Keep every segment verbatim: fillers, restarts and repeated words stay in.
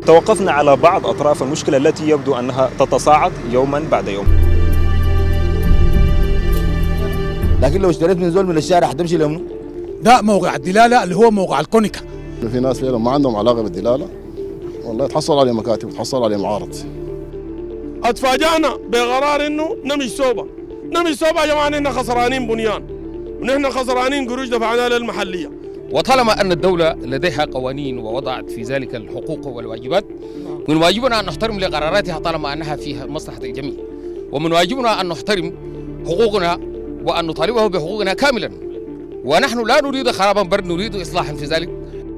توقفنا على بعض أطراف المشكلة التي يبدو أنها تتصاعد يوما بعد يوم. لكن لو اشتريت من زول من الشارع حتمشي لمنه؟ ده موقع الدلالة اللي هو موقع الكونيكا. في ناس فعلا ما عندهم علاقة بالدلالة، والله تحصل عليه مكاتب وتحصل عليه معارض. اتفاجأنا بقرار انه نمشي سوبا، نمشي سوبا يا جماعة، نحن خسرانين بنيان ونحن خسرانين قروش دفعناها للمحلية. وطالما أن الدولة لديها قوانين ووضعت في ذلك الحقوق والواجبات، من واجبنا أن نحترم لقراراتها طالما أنها فيها مصلحة الجميع، ومن واجبنا أن نحترم حقوقنا وأن نطالبه بحقوقنا كاملا، ونحن لا نريد خرابا بل نريد إصلاحا في ذلك.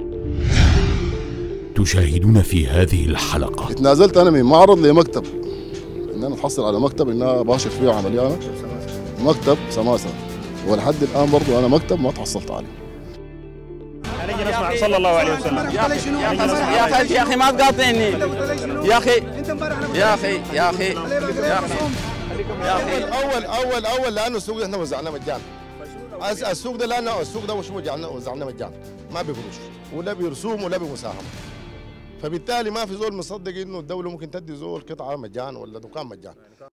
تشاهدون في هذه الحلقة اتنازلت أنا من معرض لمكتب، إن أنا أتحصل على مكتب إن أنا باشر فيه عملية، أنا مكتب سماسة، ولحد الآن برضو أنا مكتب ما تحصلت عليه. نجي نسمع صلى الله عليه وسلم. يا أخي يا أخي يا أخي ما تقاطعني يا أخي يا أخي يا أخي يا أخي يا أخي أول أول أول لأنه السوق إحنا وزعناه مجانا. السوق ده لأنه السوق ده وش وزعناه وزعناه مجانا، ما بقروش ولا برسوم ولا بمساهمة. فبالتالي ما في زول مصدق إنه الدولة ممكن تدي زول قطعة مجان ولا دكان مجان.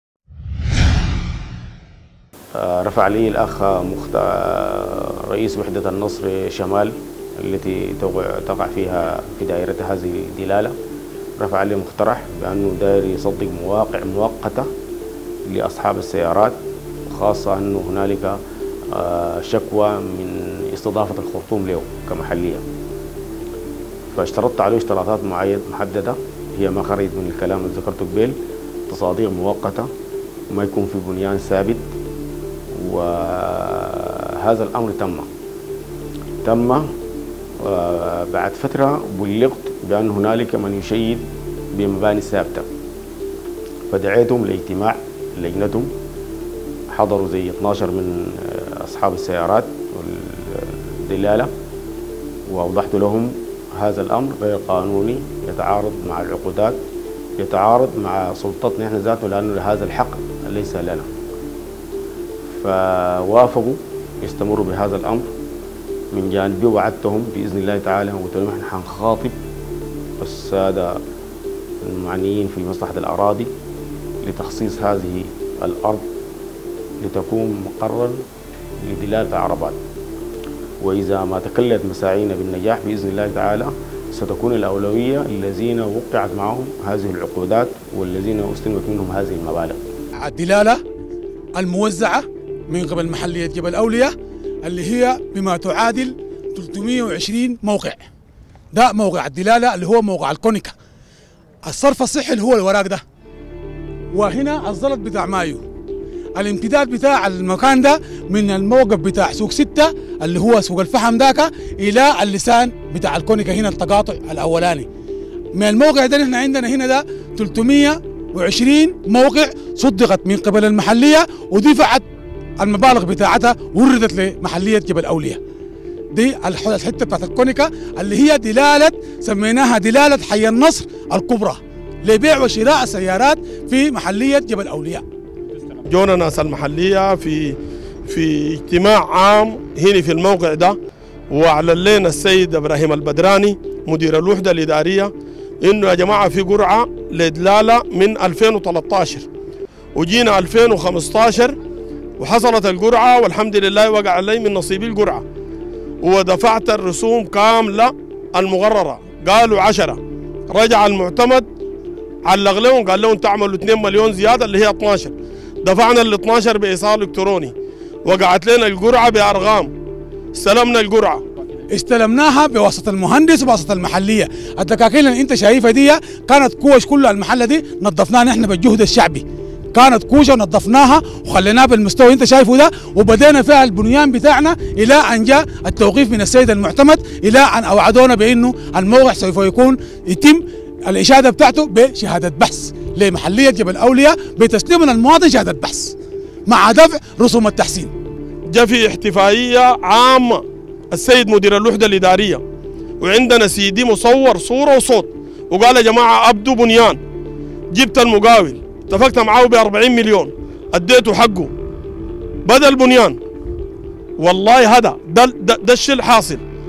رفع لي الأخ مخت... رئيس وحدة النصر شمال التي تقع فيها في دائرة هذه الدلالة، رفع لي مقترح بأنه داير يصدق مواقع مؤقتة لأصحاب السيارات، وخاصة أنه هنالك شكوى من استضافة الخرطوم له كمحلية. فاشترطت عليه اشتراطات معينة محددة، هي ما خرجت من الكلام اللي ذكرته قبل، تصاديق مؤقتة وما يكون في بنيان ثابت. وهذا الأمر تم تم بعد فترة بلغت بأن هنالك من يشيد بمباني ثابتة، فدعيتهم لاجتماع لجنتهم، حضروا زي اثناشر من أصحاب السيارات والدلالة، وأوضحت لهم هذا الأمر غير قانوني، يتعارض مع العقودات، يتعارض مع سلطتنا نحن ذاته، لأنه هذا الحق ليس لنا. فوافقوا يستمروا بهذا الأمر من جانبي، وعدتهم بإذن الله تعالى وقلت لهم نحن حنخاطب السادة المعنيين في مصلحة الأراضي لتخصيص هذه الأرض لتكون مقرا لدلالة عربات، وإذا ما تكلت مساعينا بالنجاح بإذن الله تعالى ستكون الأولوية للذين وقعت معهم هذه العقودات والذين استلمت منهم هذه المبالغ. الدلالة الموزعة من قبل محلية جبل أولياء اللي هي بما تعادل ثلاثمئة وعشرين موقع، ده موقع الدلالة اللي هو موقع الكونيكا. الصرف الصحي اللي هو الوراق ده، وهنا الزلط بتاع مايو. الامتداد بتاع المكان ده من الموقف بتاع سوق ستة اللي هو سوق الفحم ذاك إلى اللسان بتاع الكونيكا، هنا التقاطع الأولاني. من الموقع ده نحن عندنا هنا ده ثلاثمئة وعشرين موقع صدقت من قبل المحلية ودفعت المبالغ بتاعتها وردت لمحلية جبل أولياء. دي الحتة بتاعت الكونيكا اللي هي دلالة سميناها دلالة حي النصر الكبرى لبيع وشراء السيارات في محلية جبل أولياء. جونا ناس المحلية في في اجتماع عام هنا في الموقع ده، وأعلن لنا السيد إبراهيم البدراني مدير الوحدة الإدارية إنه يا جماعة في قرعة لدلالة من ألفين وثلاثة عشر، وجينا ألفين وخمسة عشر وحصلت القرعة والحمد لله وقع علي من نصيبي القرعة، ودفعت الرسوم كاملة المغررة. قالوا عشرة، رجع المعتمد علق لهم قال لهم تعملوا اثنين مليون زيادة اللي هي اثناشر، دفعنا ال اثناشر بإيصال إلكتروني، وقعت لنا القرعة بأرقام، استلمنا القرعة، استلمناها بواسطة المهندس وبواسطة المحلية. الدكاكين اللي انت شايفها دي كانت كوش كلها، المحلة دي نظفناها نحن بالجهد الشعبي، كانت كوشة ونظفناها وخليناها بالمستوى انت شايفه ده، وبدينا فيها البنيان بتاعنا الى ان جاء التوقيف من السيد المعتمد، الى ان اوعدونا بانه الموقع سوف يكون يتم الاشاده بتاعته بشهاده بحث لمحليه جبل اولياء بتسليم المواطن شهاده بحث مع دفع رسوم التحسين. جاء في احتفائيه عامه السيد مدير الوحده الاداريه وعندنا سيدي مصور صوره وصوت، وقال يا جماعه ابدوا بنيان، جبت المقاول اتفقت معاه ب أربعين مليون اديته حقه بدل بنيان. والله هذا ده, ده, ده الشيء الحاصل.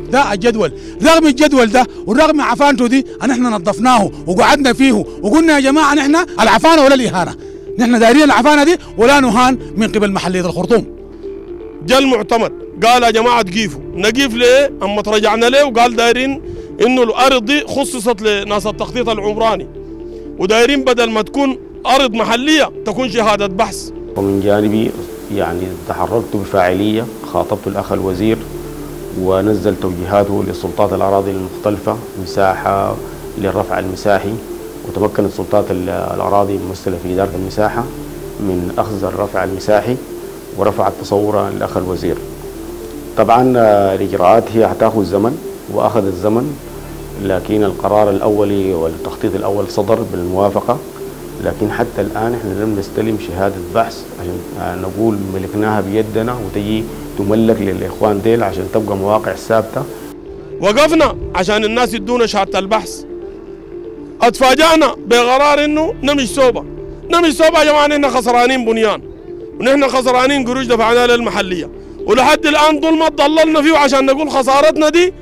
ده الجدول. رغم الجدول ده ورغم عفانته دي نحن نظفناه وقعدنا فيه وقلنا يا جماعه نحن العفانه ولا الاهانه، نحن دايرين العفانه دي ولا نهان من قبل محليه الخرطوم. جاء المعتمد قال يا جماعه تقيفوا، نقيف ليه؟ اما ترجعنا ليه وقال دايرين انه الارض دي خصصت لناس التخطيط العمراني، ودايرين بدل ما تكون ارض محليه تكون شهاده بحث. ومن جانبي يعني تحركت بفاعليه، خاطبت الاخ الوزير ونزل توجيهاته لسلطات الاراضي المختلفه، مساحه للرفع المساحي، وتمكنت سلطات الاراضي الممثله في اداره المساحه من اخذ الرفع المساحي ورفعت تصورها للاخ الوزير. طبعا الاجراءات هي حتاخذ زمن واخذت زمن، لكن القرار الاولي والتخطيط الاول صدر بالموافقه، لكن حتى الان احنا لم نستلم شهاده بحث عشان نقول ملكناها بيدنا وتجي تملك للاخوان ديل عشان تبقى مواقع ثابته. وقفنا عشان الناس يدونا شهاده البحث، اتفاجأنا بقرار انه نمشي صوبه، نمشي صوبه يا جماعه نحن خسرانين بنيان ونحن خسرانين قروش دفعناها للمحليه، ولحد الان ظلمة ضللنا فيه عشان نقول خسارتنا دي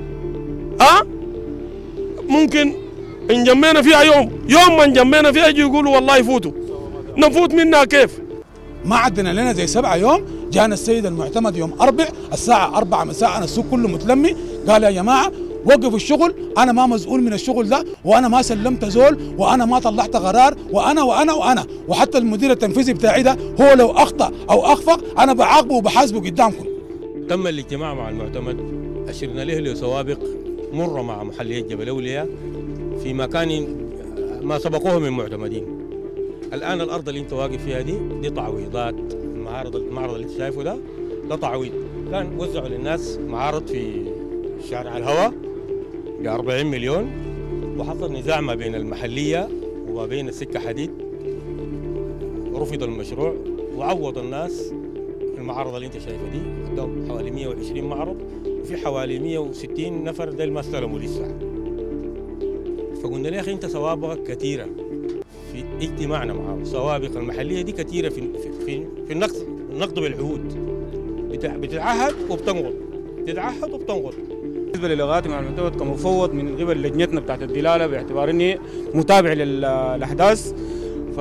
ها ممكن ان جمينا فيها يوم يوم ما نجمينا فيها يجي يقولوا والله يفوتوا، نفوت منها كيف؟ ما عدنا لنا زي سبعة يوم. جانا السيد المعتمد يوم أربع الساعة أربعة مساء السوق كله متلمي، قال يا جماعة وقفوا الشغل، أنا ما مسؤول من الشغل ده وأنا ما سلمت زول وأنا ما طلعت قرار وأنا وأنا وأنا وحتى المدير التنفيذي بتاعي ده هو لو أخطأ أو أخفق أنا بعاقبه وبحاسبه قدامكم. تم الاجتماع مع المعتمد، أشرنا له لسوابق مرة مع محلية جبل أولياء في مكان ما سبقوه من معتمدين. الآن الأرض اللي أنت واقف فيها دي دي تعويضات، المعارض المعرض اللي أنت شايفه ده ده تعويض، كان وزعوا للناس معارض في شارع الهواء ب أربعين مليون، وحصل نزاع ما بين المحلية وما بين السكة حديد، رفض المشروع وعوض الناس المعارض اللي أنت شايفه دي، عندهم حوالي مئة وعشرين معرض وفي حوالي مئة وستين نفر ديل ما استلموا لسه. فقلنا له يا أخي أنت سوابقك كثيرة في اجتماعنا معه، سوابق المحلية دي كثيرة في في في النقد النقد بالعهود، بتتعهد وبتنقض، بتتعهد وبتنقض. بالنسبة للغاية مع المعتمد كمفوض من قبل لجنتنا بتاعت الدلالة باعتبار اني متابع للأحداث، ف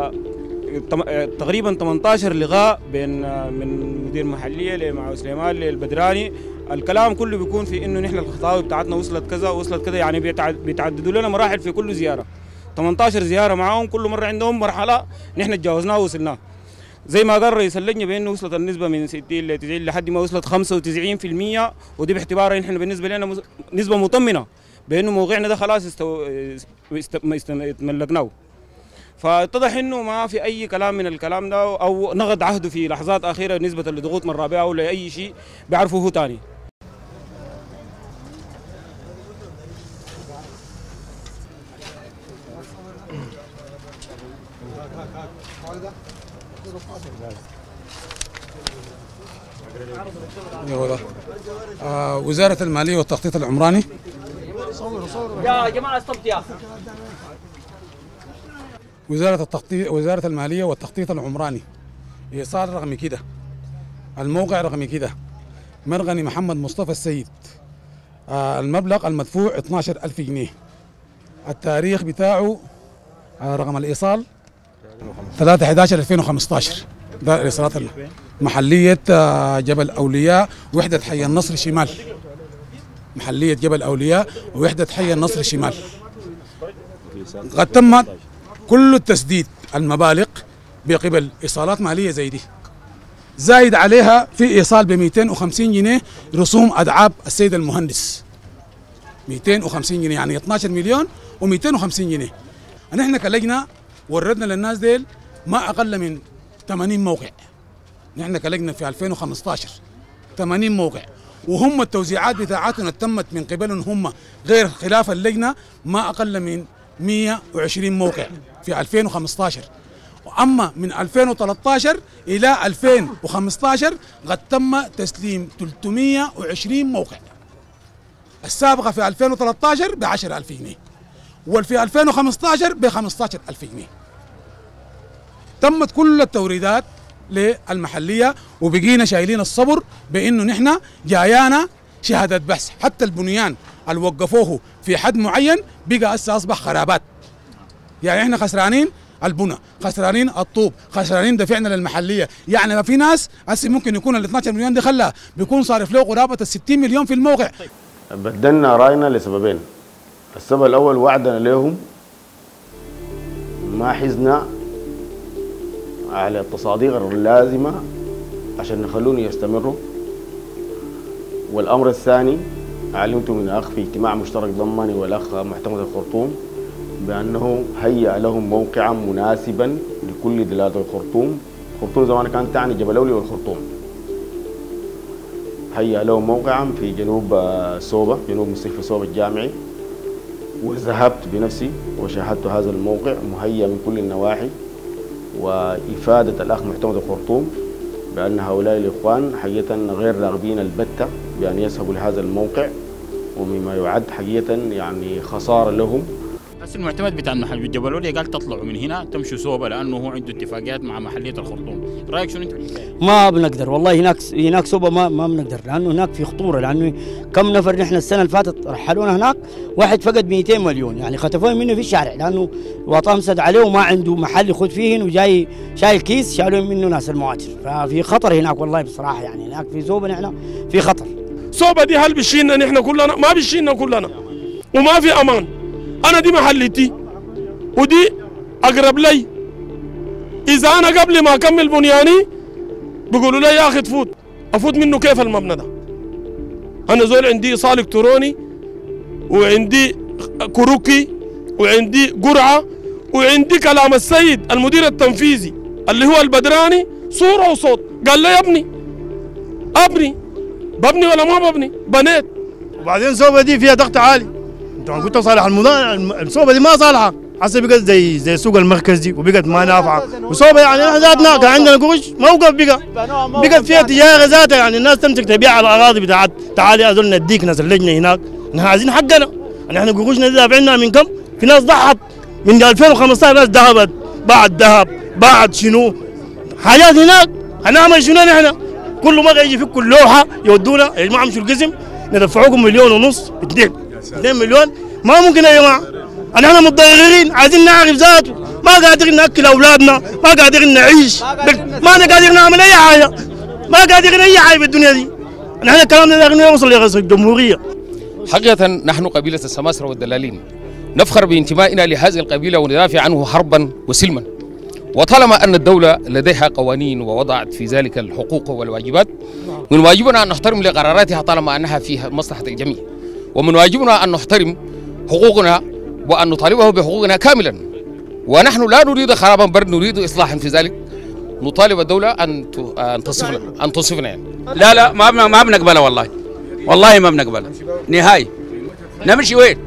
تقريبا ثمانية عشر لغاء بين من مدير محلية لمع سليمان للبدراني، الكلام كله بيكون في انه نحن الخطاوي بتاعتنا وصلت كذا وصلت كذا، يعني بيتعددوا لنا مراحل في كل زيارة، ثمانية عشر زيارة معاهم، كل مرة عندهم مرحلة نحن تجاوزناها ووصلناها. زي ما قال رئيس اللجنة بأنه وصلت النسبة من ستين ل تسعين لحد ما وصلت خمسة وتسعين بالمئة، ودي باعتبار نحن بالنسبة لنا نسبة مطمنة بأنه موقعنا ده خلاص استو... استملكناه. فاتضح انه ما في اي كلام من الكلام ده او نقض عهده في لحظات اخيره نسبه لضغوط من رابعه او لاي شيء بيعرفه هو ثاني. آه وزاره الماليه والتخطيط العمراني. يا جماعه استبت يا وزارة التخطيط وزارة المالية والتخطيط العمراني، إيصال رقمي كده، الموقع رقمي كده، مرغني محمد مصطفى السيد، آه المبلغ المدفوع اثني عشر ألف جنيه، التاريخ بتاعه آه رقم الإيصال ثلاثة أحد عشر ألفين وخمسة عشر، ده الإيصالات محلية آه جبل أولياء وحدة حي النصر شمال، محلية جبل أولياء ووحدة حي النصر شمال. قد تم كل التسديد المبالغ بقبل ايصالات ماليه زي دي، زايد عليها في ايصال ب مئتين وخمسين جنيه رسوم ادعاب السيد المهندس، مئتين وخمسين جنيه يعني اثني عشر مليون ومئتين وخمسين جنيه. نحن كلجنه وردنا للناس ديل ما اقل من ثمانين موقع، نحن كلجنه في ألفين وخمسة عشر ثمانين موقع، وهم التوزيعات بتاعتنا تمت من قبلهم هم غير خلاف اللجنه ما اقل من مئة وعشرين موقع في ألفين وخمسة عشر. واما من ألفين وثلاثة عشر الى ألفين وخمسة عشر قد تم تسليم ثلاثمئة وعشرين موقع. السابقه في ألفين وثلاثة عشر ب عشرة آلاف جنيه وفي ألفين وخمسة عشر ب خمسة عشر ألف جنيه. تمت كل التوريدات للمحليه وبقينا شايلين الصبر بانه نحن جايانا شهادة بحث، حتى البنيان اللي وقفوه في حد معين بقى هسه أصبح خرابات. يعني احنا خسرانين البنى، خسرانين الطوب، خسرانين دفعنا للمحليه، يعني ما في ناس هسه ممكن يكون ال اثناشر مليون دي خلاها بيكون صارف له قرابه ال ستين مليون في الموقع. بدلنا راينا لسببين. السبب الاول وعدنا لهم ما حزنا على التصاديق اللازمه عشان نخلوني يستمروا. والامر الثاني علمت من اخ في اجتماع مشترك ضمني والاخ معتمد الخرطوم بأنه هيأ لهم موقعا مناسبا لكل دلالة الخرطوم. الخرطوم زمان كانت تعني جبل أولي والخرطوم. هيأ لهم موقعا في جنوب صوبة، جنوب مستشفى صوبة الجامعي، وذهبت بنفسي وشاهدت هذا الموقع مهيأ من كل النواحي، وإفادة الأخ معتمد الخرطوم بأن هؤلاء الإخوان حقيقة غير راغبين البتة بأن يذهبوا لهذا الموقع، ومما يعد حقيقة يعني خسارة لهم. بس المعتمد بتاع محل جبل أولي قال تطلعوا من هنا تمشوا صوبة لأنه هو عنده اتفاقيات مع محلية الخرطوم. رأيك شنو أنت بالحكاية؟ ما بنقدر والله، هناك هناك صوبة ما ما بنقدر، لأنه هناك في خطورة، لأنه كم نفر نحن السنة اللي فاتت رحلونا هناك، واحد فقد مئتين مليون، يعني خطفوه منه في الشارع لأنه وطام سد عليه وما عنده محل يخد فيه، وجاي شايل كيس شالوه منه ناس المواتر، ففي خطر هناك والله بصراحة. يعني هناك في صوبة نحن في خطر. صوبة دي هل بيشيلنا نحن كلنا؟ ما بيشيلنا كلنا وما في أمان. أنا دي محلتي ودي أقرب لي. إذا أنا قبل ما أكمل بنياني بيقولوا لي يا أخي تفوت، أفوت منه كيف المبنى ده؟ أنا زول عندي إيصال إلكتروني وعندي كروكي وعندي قرعة وعندي كلام السيد المدير التنفيذي اللي هو البدراني صورة وصوت، قال لي ابني ابني ببني ولا ما ببني؟ بنيت. وبعدين الصوبة دي فيها ضغط عالي. انت كنت صالح المضا... الصوبة دي ما صالحة، حسب بقت زي زي سوق المركز دي وبقت ما نافعة، وصوبة يعني احنا ذاتنا كان عندنا قروش موقف بقى بقت فيها تجارة ذاتها، يعني الناس تمسك تبيع على الأراضي بتاعت تعالي أزول نديك ناس اللجنة هناك، نحن عايزين حقنا، يعني احنا قروشنا دي دافعينها من كم؟ في ناس ضحت من ألفين وخمسة عشر، ناس ذهبت باعت ذهب باعت شنو حاجات هناك، هنعمل شنو نحن؟ كل مرة يجي فيكم اللوحة يودونا يا جماعة امشوا القسم ندفعوكم مليون ونص اثنين اثنين مليون، ما ممكن يا جماعة، احنا متضررين عايزين نعرف ذاته، ما قادرين ناكل اولادنا، ما قادرين نعيش، ما قادرين نعمل اي حاجة، ما قادرين اي حاجة في الدنيا دي، نحن كلامنا لازم يوصل لرئيس الجمهورية. حقيقة نحن قبيلة السماسرة والدلالين نفخر بانتمائنا لهذه القبيلة وندافع عنه حربا وسلما، وطالما أن الدولة لديها قوانين ووضعت في ذلك الحقوق والواجبات، من واجبنا أن نحترم لقراراتها طالما أنها فيها مصلحة الجميع، ومن واجبنا أن نحترم حقوقنا وأن نطالبه بحقوقنا كاملا، ونحن لا نريد خرابا بل نريد إصلاحا في ذلك. نطالب الدولة أن أن تصفنا أن تصفنا يعني. لا لا ما ما بنقبلها والله، والله ما بنقبلها نهائي. نمشي وين؟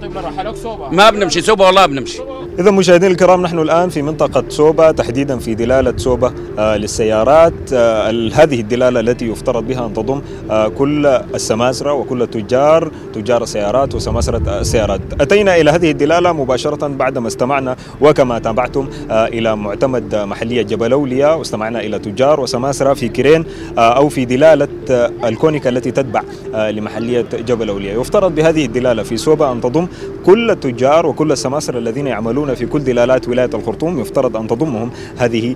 ما بنمشي صوبة والله بنمشي. إذا مشاهدينا الكرام نحن الآن في منطقة صوبة، تحديدا في دلالة صوبة آه للسيارات، آه هذه الدلالة التي يفترض بها أن تضم آه كل السماسرة وكل التجار، تجار السيارات وسماسرة السيارات. أتينا إلى هذه الدلالة مباشرة بعدما استمعنا وكما تابعتم آه إلى معتمد محلية جبل أوليا، واستمعنا إلى تجار وسماسرة في كيرين آه أو في دلالة آه الكونيكا التي تتبع آه لمحلية جبل أوليا. يفترض بهذه الدلالة في صوبة أن تضم كل التجار وكل السماسرة الذين يعملون في كل دلالات ولاية الخرطوم، يفترض أن تضمهم هذه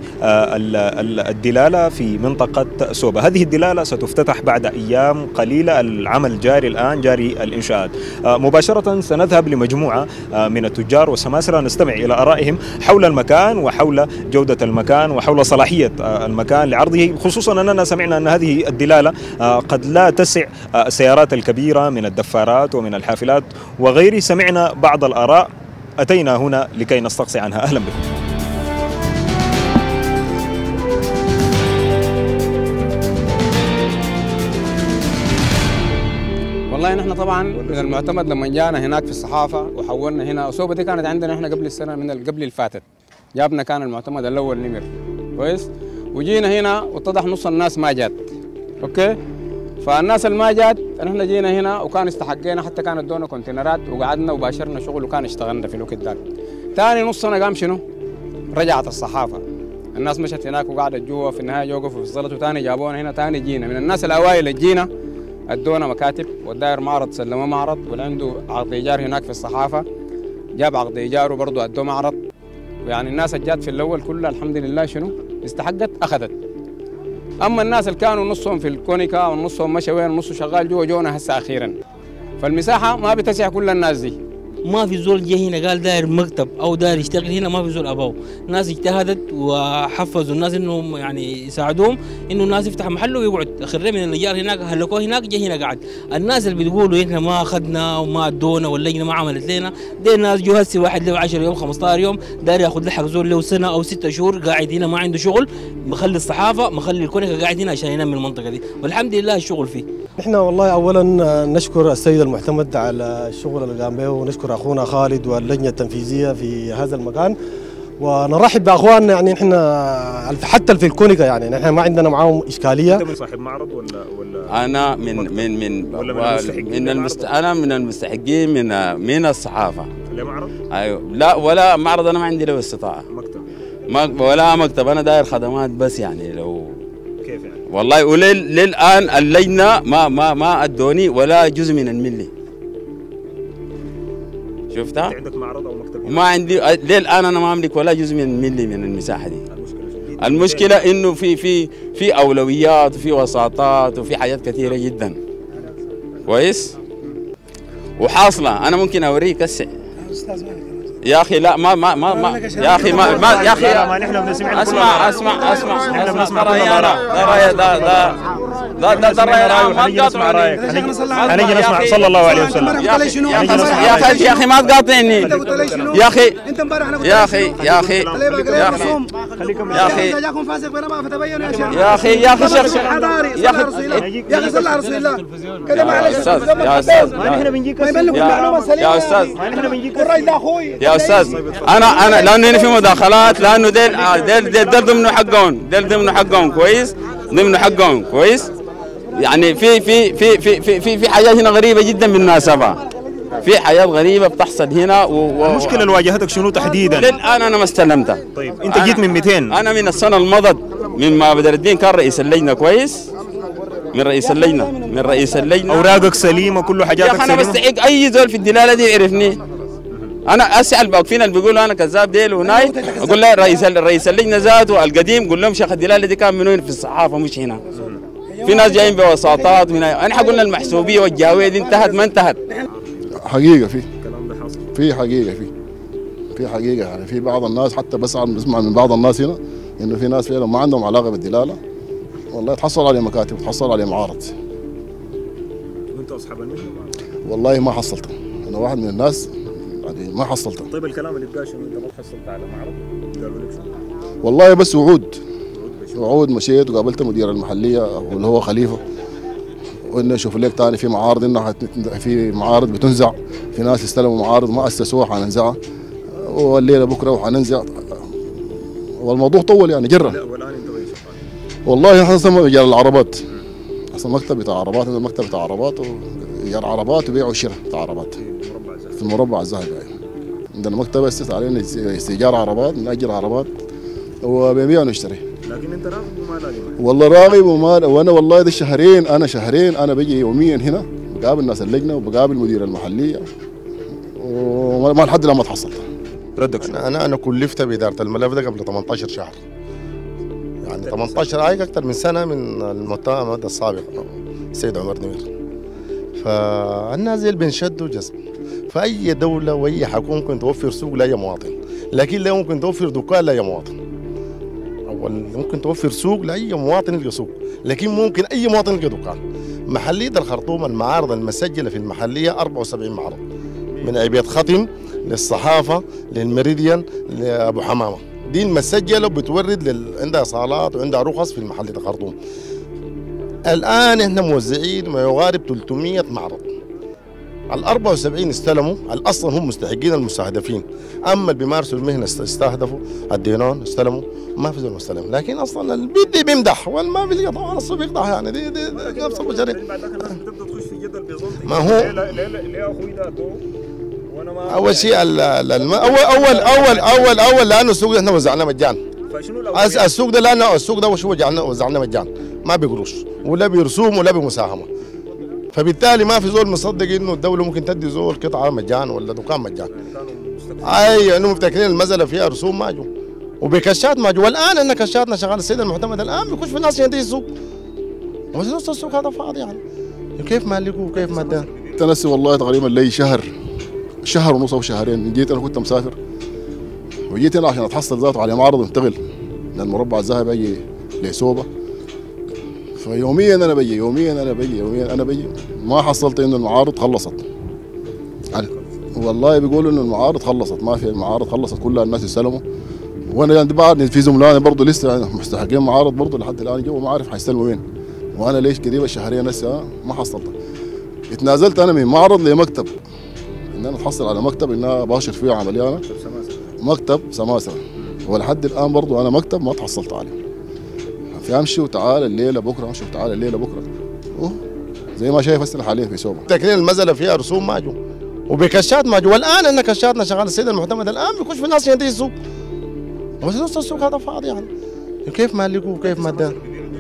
الدلالة في منطقة صوبة. هذه الدلالة ستفتتح بعد أيام قليلة، العمل جاري الآن، جاري الإنشاءات. مباشرة سنذهب لمجموعة من التجار والسماسرة نستمع إلى آرائهم حول المكان وحول جودة المكان وحول صلاحية المكان لعرضه، خصوصا أننا سمعنا أن هذه الدلالة قد لا تسع السيارات الكبيرة من الدفارات ومن الحافلات وغيره. سمعنا بعض الآراء، أتينا هنا لكي نستقصي عنها. أهلا بكم. والله نحن طبعا من المعتمد لما جانا هناك في الصحافة وحولنا هنا، صوبة دي كانت عندنا احنا قبل السنة من قبل اللي فاتت، جابنا كان المعتمد الأول نمر كويس، وجينا هنا واتضح نص الناس ما جات، أوكي؟ فالناس اللي ما جات نحن جينا هنا وكان استحقينا، حتى كانت دونا كونتينرات وقعدنا وباشرنا شغل وكان اشتغلنا في الوقت ذاك. ثاني نص سنه قام شنو؟ رجعت الصحافه، الناس مشت هناك وقعدت جوا، في النهايه جو وقفوا في الزلط، وثاني جابونا هنا، ثاني جينا من الناس الاوائل اللي جينا ادونا مكاتب، والداير معرض سلمه معرض، واللي عنده عقد ايجار هناك في الصحافه جاب عقد ايجاره برضه ادوه معرض. يعني الناس اللي جات في الاول كلها الحمد لله شنو استحقت اخذت. اما الناس اللي كانوا نصهم في الكونيكا ونصهم مشى وين ونصه شغال جوا جونا هسه اخيرا. فالمساحه ما بتسع كل الناس دي. ما في زول جه هنا قال داير مكتب او داير يشتغل هنا، ما في زول ابوه. الناس اجتهدت وحفزوا الناس انهم يعني يساعدوهم انه الناس يفتح محله ويقعد. خريج من النجار هناك هلكوه هناك جه هنا قعد. الناس اللي بتقولوا احنا ما اخذنا وما ادونا واللجنه ما عملت لنا، دي الناس جو هسه واحد له عشرة يوم خمسطعش يوم داير ياخذ لحق زول له سنه او ستة شهور قاعد هنا ما عنده شغل، مخلي الصحافه مخلي الكونيكا قاعد هنا عشان ينمي المنطقه دي، والحمد لله الشغل فيه. نحن والله اولا نشكر السيد المعتمد على الشغل اللي قام به، ونشكر اخونا خالد واللجنه التنفيذيه في هذا المكان، ونرحب باخواننا. يعني نحن حتى في الكونيكا يعني نحن ما عندنا معاهم اشكاليه. انت من صاحب معرض ولا ولا انا من من من ولا من المستحقين من المست... انا من المستحقين من من الصحافه. لمعرض؟ ايوه. لا ولا معرض، انا ما عندي له استطاعه. مكتب ما ولا مكتب، انا داير خدمات بس. يعني لو كيف يعني؟ والله ولل للان اللجنه ما ما ما ادوني ولا جزء من الملي. شفتها؟ انت عندك معرض او مكتب؟ ما عندي للان، انا ما املك ولا جزء من الملي من المساحه دي. المشكله انه في في في اولويات وفي وساطات وفي حاجات كثيره جدا. كويس؟ وحاصله انا ممكن اوريك هسه يا اخي. لا ما ما ما, ما يا اخي ما, ما يا اخي ما نحن بنسمع اسمع اسمع اسمع نحن بنسمع ترى يا ده ده ده ده ده رايك. حنيجي نسمع رايك، حنيجي نسمع صلى الله عليه وسلم. يا اخي يا اخي ما تقاطعني يا اخي يا اخي يا اخي يا اخي يا اخي يا اخي يا اخي شيخ يا اخي يا اخي صلى على رسول الله كده معلش يا استاذ ما نحن بنجيك المعلومه سليمه يا استاذ ما نحن بنجيك الراي ده اخوي يا استاذ. انا انا لانه هنا في مداخلات، لانه ديل ديل ديل ضمن حقهم، ديل ضمن حقهم كويس، ضمن حقهم كويس. يعني في في في في في في, في حاجات هنا غريبه جدا بالمناسبه، في حاجات غريبه بتحصل هنا. و... المشكله اللي واجهتك شنو تحديدا؟ للان انا ما استلمتها. طيب انت جيت من مئتين؟ انا من السنه المضت من ما بدر الدين كان رئيس اللجنه كويس، من رئيس اللجنه من رئيس اللجنه. اوراقك سليمه كل حاجاتك سليمه. انا بستحق اي زول في الدلاله دي يعرفني. انا اسال باقفين اللي بيقولوا انا كذاب ديل وناي، اقول له رئيس رئيس اللجنه ذاته القديم، قول لهم شيخ الدلاله دي كان من وين؟ في الصحافه مش هنا. في ناس جايين بوساطات من انا حقولنا المحسوبيه والجاويه دي انتهت ما انتهت. حقيقه في في حقيقه في في حقيقه يعني في بعض الناس حتى بسمع بسمع من بعض الناس هنا انه في ناس فعلا ما عندهم علاقه بالدلاله، والله تحصل عليه مكاتب وتحصل عليه معارض. وانت اصحاب المهنه؟ والله ما حصلته، انا واحد من الناس يعني ما حصلته. طيب الكلام اللي اتقال انه انت ما حصلت على معرض، قالوا لك شنو؟ والله بس وعود وعود. مشيت وقابلت مدير المحليه واللي هو خليفه، وانه شوف لك ثاني في معارض، انه في معارض بتنزع، في ناس استلموا معارض ما اسسوها حننزعها، والليله بكره وحننزع. والموضوع طول يعني جرى. لا والان انت وين شغال؟ والله احنا اصلا مجال العربات، اصلا مكتب بتاع عربات، مكتب بتاع عربات ويجار عربات وبيع وشراء بتاع عربات في المربع الذهبي. عندنا مكتب اسس علينا استئجار عربات، نأجر عربات وبنبيع ونشتري. لكن انت راغب وما لاقي؟ والله راغب وما، وانا والله ده شهرين انا شهرين انا بجي يوميا هنا بقابل ناس اللجنه وبقابل مدير المحليه وما لحد الان ما تحصلت. ردك شنو؟ انا انا كلفت باداره الملف ده قبل ثمانية عشر شهر، يعني ثمانية عشر هاي اكثر من سنه من المتهم السابق السيد عمر نمير. فالناس دي بنشدوا جذب. فاي دوله واي حكومه ممكن توفر سوق لاي مواطن، لكن لا ممكن توفر دكان لاي مواطن. اول ممكن توفر سوق لاي مواطن يلقى سوق، لكن ممكن اي مواطن يلقى دكان. محليه الخرطوم المعارض المسجله في المحليه أربعة وسبعين معرض، من ابيات ختم للصحافه للمريديان لابو حمامه، دي المسجله بتورد لل... عندها صالات وعندها رخص في المحليه الخرطوم. الان احنا موزعين ما يقارب ثلاثمئة معرض. ال أربعة وسبعين استلموا، اصلا هم مستحقين المستهدفين، اما اللي بيمارسوا المهنه استهدفوا الدينون استلموا، ما في زول مستلم، لكن اصلا اللي بيدي بيمدح والما بيلقى طبعا الصبح يقطع. يعني دي, دي, دي نفس البشريه. تبدا تخش في جدل بيظنك ما هو ليه اخوي ذاته وانا ما اول شيء ال ال اول اول اول اول اول لانه السوق احنا وزعناه مجان. السوق ده لانه السوق ده وش وزعناه وزعناه مجان، ما بقروش ولا برسوم ولا بمساهمه. فبالتالي ما في زول مصدق انه الدوله ممكن تدي زول قطعه مجان ولا دكان مجان. اي انه مفتكرين المزله فيها رسوم ما جو وبكشات ما جو. والان ان كشاتنا شغال السيد المعتمد الان بيخش في الناس يدي السوق ونص السوق هذا فاضي يعني كيف مالكوا وكيف ما دار. تنسي والله تقريبا لي شهر شهر ونص او شهرين جيت انا كنت مسافر وجيت هنا عشان اتحصل ذاته على معرض انتقل من المربع الذهبي اجي لسوبه. فيوميا انا بجي يوميا انا بجي يوميا انا بجي ما حصلت انه المعارض خلصت. يعني والله بيقولوا انه المعارض خلصت ما في المعارض خلصت كلها الناس استلموا. وانا يعني بعد في زملائي برضه لسه يعني مستحقين معارض برضه لحد الان جو ما عارف حيستلموا وين. وانا ليش قريبه شهرين لسه ما حصلتها. اتنازلت انا من معرض لمكتب ان انا اتحصل على مكتب ان انا باشر فيه عمليه انا مكتب سماسره ولحد الان برضه انا مكتب ما تحصلت عليه. في امشي وتعال الليله بكره امشي وتعال الليله بكره أوه. زي ما شايف هسه حاليا في سوبه تكرير المزله فيها رسوم ما جو وبكشات ما جو. والان ان كشاتنا شغال السيد المعتمد الان بيخش في الناس يدي السوق بس نص السوق هذا فاضي يعني كيف مالكوا وكيف ما دار.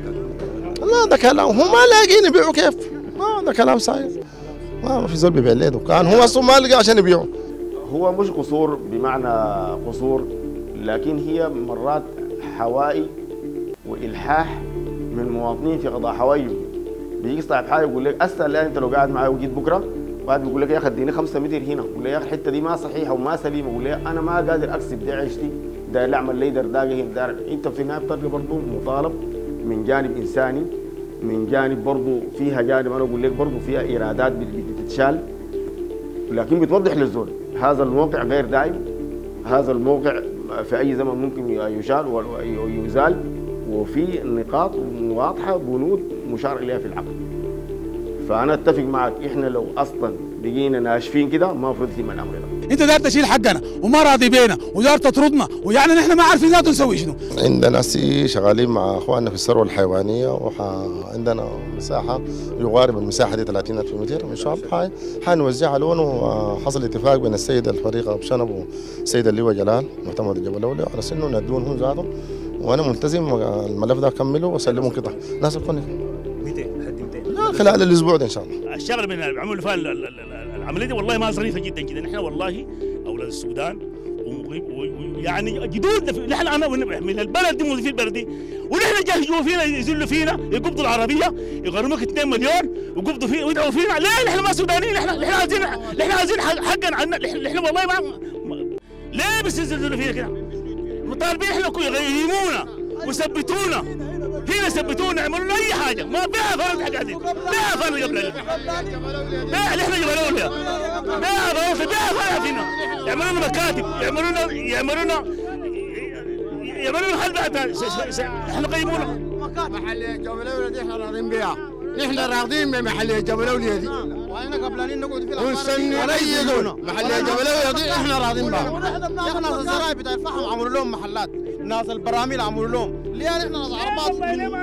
لا ده كلام هم ما لاقيين يبيعوا كيف ما ده كلام صاير ما في زول بيبيع له دكان هو اصلا ما لقى عشان يبيعوا. هو مش قصور بمعنى قصور لكن هي مرات حوائج والحاح من مواطنين في قضاء حوائجهم. بيجي صاحب حاجه يقول لك اسال الان انت لو قاعد معي وجيت بكره واحد بيقول لك يا اخي اديني خمسة متر هنا يقول لي يا اخي الحته دي ما صحيحه وما سليمه يقول لي انا ما قادر اكسب دي عيشتي داير اعمل لي درداقه هنا داير. انت في النهايه بتلقى برضه مطالب من جانب انساني من جانب برضه فيها جانب انا اقول لك برضه فيها ايرادات بتتشال لكن بتوضح للزول هذا الموقع غير دائم. هذا الموقع في اي زمن ممكن يشال ويزال وفي نقاط واضحه بنود مشار اليها في العقد. فانا اتفق معك احنا لو اصلا بقينا ناشفين كده ما المفروض يتم الامر ده. انت داير تشيل حقنا وما راضي بينا وداير تطردنا ويعني نحن ما عارفين ذاته نسوي شنو. عندنا ناس شغالين مع اخواننا في الثروه الحيوانيه وعندنا مساحه يقارب المساحه دي ثلاثين ألف متر ان شاء الله حنوزعها لون. وحصل اتفاق بين السيد الفريق ابو شنب والسيد اللواء جلال معتمد الجبلولي على سنه ندون هم ذاته وانا ملتزم الملف ده اكمله واسلمه كده ناس الكونيك خلال الاسبوع ده ان شاء الله. الشغله من العمل فيها العمليه دي والله ما ظريفه جدا جدا. نحن والله اولاد السودان ويعني جدود نحن انا من البلد دي موظفين البلد دي ونحن جاي يجوا فينا يذلوا فينا يقبضوا العربيه يغرموك اثنين مليون ويقبضوا فينا ويدعوا فينا. لا نحن ما سودانيين نحن نحن عايزين نحن عايزين حقا عنا نحن والله ما ليه بس يذلوا فينا كده مطالبين احنا يغيمونا ويثبتونا هنا يثبتونا يعملوا لنا اي حاجه ما فيها فرق حق عزيز فيها فرق قبل لا احنا جبلوليا فيها فرق فيها فرق فينا يعملوا لنا مكاتب يعملوا لنا يعملوا لنا يعملوا لنا حل احنا قيمونا. محلية جبلوليا دي احنا راضيين بيها نحن راضيين بمحلية جبلوليا دي وانا قبلانين نقعد في ونسني ريدونا محلية جبلوليا دي احنا راضيين بها. يا ناس الزراعي بتاع الفحم عملوا لهم محلات ناس البراميل عملوا لهم ليه نحن ناس عربات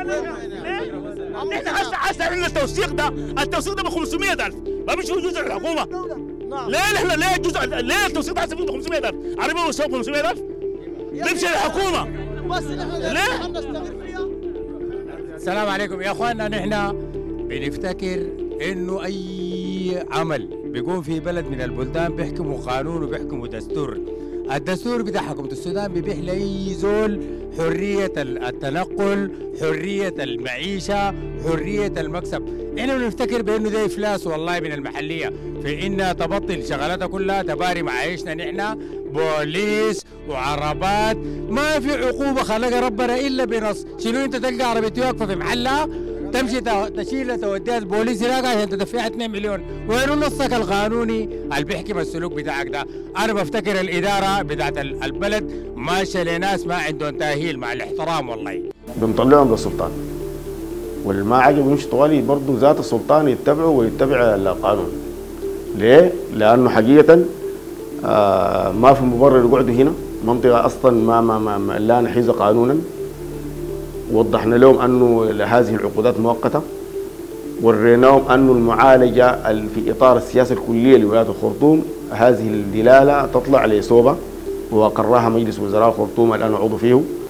نحن هسه هسه عندنا التوثيق ده التوثيق ده ب خمسمية ألف ما مش هو جزء الحكومه. ليه نحن ليه جزء ليه التوثيق ده هسه ب خمسمية ألف عربيه وسوق خمسمية ألف بيمشي الحكومه ليه؟ السلام عليكم يا اخواننا. نحن بنفتكر انه اي عمل بيقوم في بلد من البلدان بيحكموا قانون وبيحكموا دستور. الدستور بتاع حكومة السودان بيبيح لأي زول حرية التنقل، حرية المعيشة، حرية المكسب. احنا بنفتكر بانه ده افلاس والله من المحلية في انها تبطل شغلاتها كلها تباري معايشنا نحن بوليس وعربات ما في عقوبة خلقها ربنا الا بنص. شنو انت تلقى عربيتي واقفة في محلها تمشي تشيلها توديها البوليس هناك عشان تدفعها اثنين مليون وين نصك القانوني اللي بيحكم السلوك بتاعك ده. انا بفتكر الاداره بتاعت البلد ماشيه لناس ما عندهم تاهيل مع الاحترام والله بنطلعهم للسلطان واللي ما عجبه يمشي طوالي برضه ذات السلطان يتبعه ويتبع القانون. ليه؟ لانه حقيقه آه ما في مبرر يقعدوا هنا منطقه اصلا ما ما ما, ما لا نحيز قانونا. وضحنا لهم انه هذه العقودات مؤقته وريناهم انه المعالجه في اطار السياسه الكليه لولايه الخرطوم هذه الدلاله تطلع لسوبه واقرها مجلس وزراء الخرطوم الان عضو فيه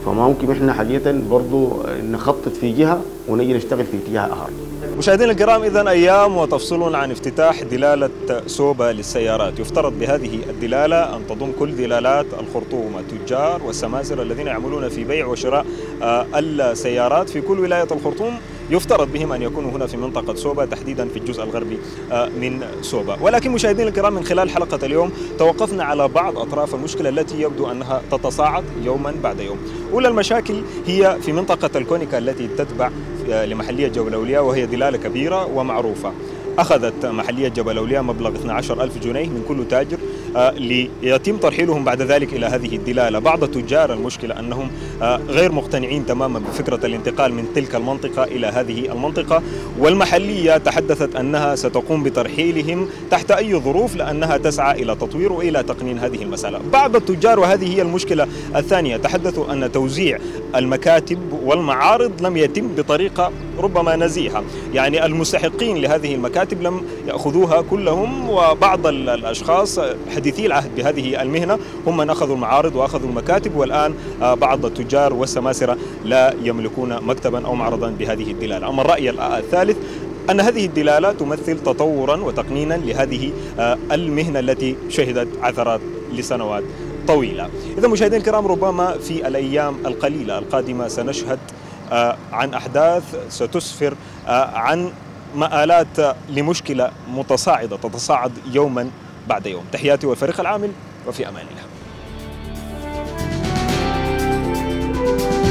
فما ممكن احنا حقيقة برضو نخطط في جهة ونجي نشتغل في اتجاه آخر. مشاهدينا الكرام، إذن أيام وتفصل عن افتتاح دلالة سوبا للسيارات. يفترض بهذه الدلالة أن تضم كل دلالات الخرطوم التجار والسماسرة الذين يعملون في بيع وشراء السيارات في كل ولاية الخرطوم. يفترض بهم أن يكونوا هنا في منطقة سوبا، تحديدا في الجزء الغربي من سوبا. ولكن مشاهدينا الكرام، من خلال حلقة اليوم توقفنا على بعض أطراف المشكلة التي يبدو أنها تتصاعد يوما بعد يوم. أولى المشاكل هي في منطقة الكونيكا التي تتبع لمحلية جبل الأولياء، وهي دلالة كبيرة ومعروفة. أخذت محلية جبل الأولياء مبلغ اثني عشر ألف جنيه من كل تاجر ليتم ترحيلهم بعد ذلك إلى هذه الدلالة. بعض التجار المشكلة أنهم غير مقتنعين تماما بفكرة الانتقال من تلك المنطقة إلى هذه المنطقة، والمحلية تحدثت أنها ستقوم بترحيلهم تحت أي ظروف، لأنها تسعى إلى تطوير وإلى تقنين هذه المسألة. بعض التجار، وهذه هي المشكلة الثانية، تحدثوا أن توزيع المكاتب والمعارض لم يتم بطريقة ربما نزيهة، يعني المستحقين لهذه المكاتب لم يأخذوها كلهم، وبعض الأشخاص حديثي العهد بهذه المهنة هم من أخذوا المعارض وأخذوا المكاتب، والآن بعض التجار والسماسرة لا يملكون مكتبا أو معرضا بهذه الدلالة. أما الرأي الثالث أن هذه الدلالة تمثل تطورا وتقنينا لهذه المهنة التي شهدت عثرات لسنوات طويلة. إذا مشاهدينا الكرام، ربما في الأيام القليلة القادمة سنشهد عن أحداث ستسفر عن مآلات لمشكلة متصاعدة تتصاعد يوما بعد يوم. تحياتي والفريق العامل، وفي أمان الله.